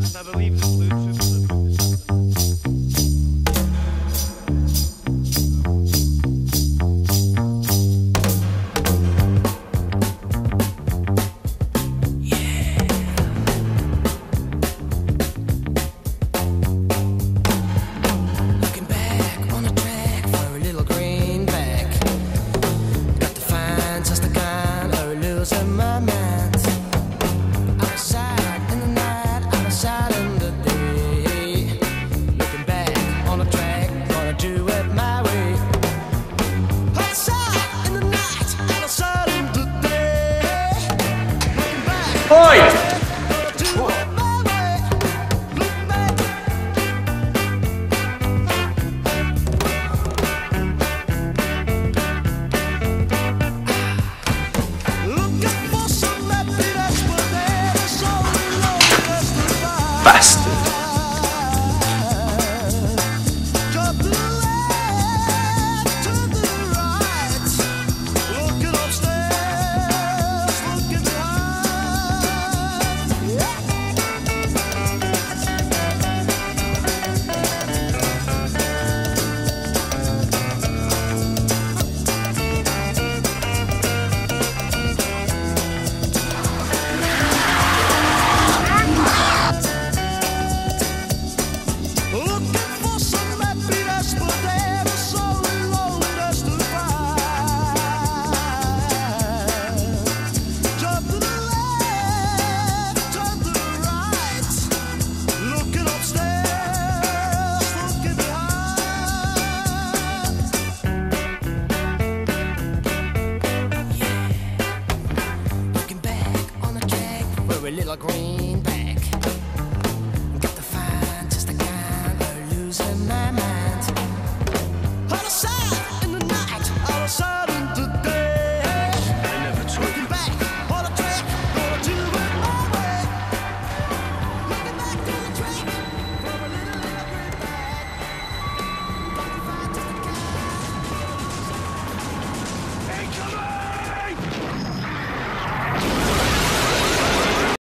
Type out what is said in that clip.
I believe the Bluetooth is a good system. Bastard. A little greenback, got to find just a kind of losing my mind. Out of sight in the night, out of sight.